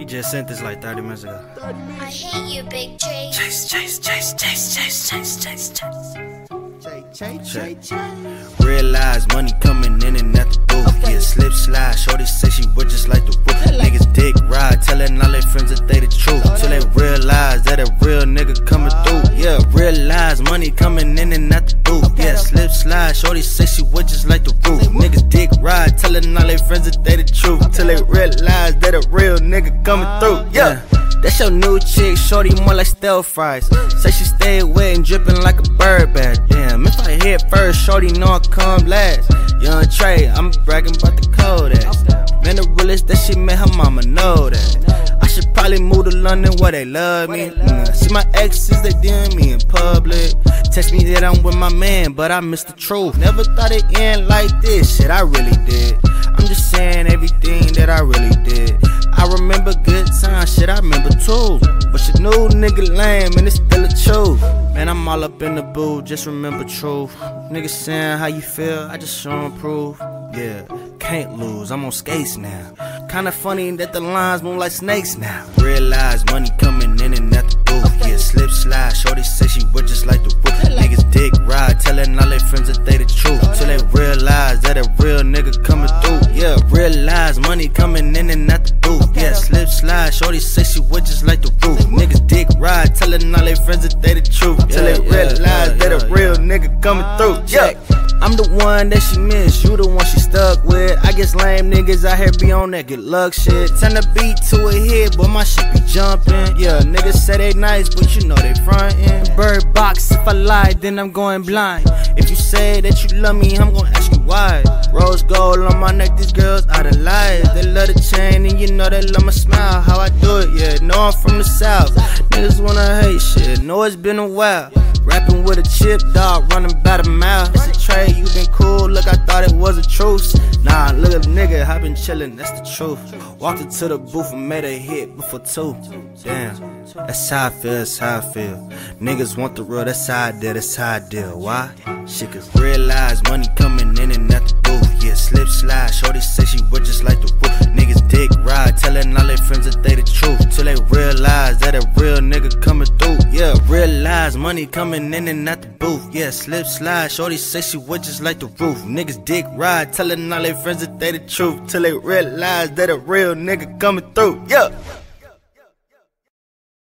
just sent this like 30 minutes ago. I hate you, Big Tree. Chase. Realize money coming in and out the booth. Yeah, slip slide. Shorty say she would just like the roof. Niggas dick ride, telling all their friends that they the truth. Till they realize that a real nigga coming through. Yeah, realize money coming in and out the booth. Yeah, slip slide. Shorty say she would just like the roof. Niggas dick ride, telling all their friends that they the truth. Till they realize that a real nigga coming through. Yeah. That's your new chick, shorty more like stale fries. Say she stay wet and dripping like a bird bath. Damn, if I hit first, shorty know I come last. Young Trey, I'm bragging about the cold ass. Man, the realest that she met, her mama know that. I should probably move to London where they love me. See my exes, they DM me in public. Text me that I'm with my man, but I missed the truth. Never thought it end like this, shit I really did. I'm just saying everything that I really did. I remember good times, shit I remember too. But your new nigga lame and it's still a truth. Man, I'm all up in the booth, just remember truth. Niggas saying how you feel, I just show 'em proof. Yeah, can't lose, I'm on skates now. Kinda funny that the lines move like snakes now. Realize money coming in and out the booth. Yeah, slip slide, shorty say she would just like the roof. Niggas dick ride, telling all their friends that they the truth. Till they realize that a real nigga coming through. Yeah, realize money coming in and out the booth. Yeah, slip slide, shorty say she would just like the roof. Niggas dick ride, telling all their friends that they the truth. Till they realize that a real nigga coming through. Yeah, I'm the one that she missed, you the one she stuck with. I guess lame niggas out here be on that good luck shit. Turn the beat to a hit, but my shit be jumping. Yeah, niggas say they nice, but you know they frontin'. Bird box, if I lie, then I'm going blind. If you say that you love me, I'm gonna ask you why. Rose gold on my neck, these girls out of lies. They love the chain and you know they love my smile. How I do it, yeah, know I'm from the south. Niggas wanna hate shit, know it's been a while. Rapping with a chip, dog, running by the mouth. It's a trade, you been cool, look, I thought it was a truce. Nah, look at nigga, I been chillin', that's the truth. Walked into the booth and made a hit before 2. Damn, that's how I feel, that's how I feel. Niggas want the real, that's how I deal, that's how I deal. Why? Shit, cause realize money coming in and out the booth. Yeah, slip slide, shorty say she would just like the roof. Niggas dick ride, telling all their friends that they the truth. Till they realize that a real nigga coming through. Yeah, realize money coming in and out the booth. Yeah, slip slide, shorty say she would just like the roof. Niggas dick ride, telling all their friends that they the truth. Till they realize that a real nigga coming through. Yeah.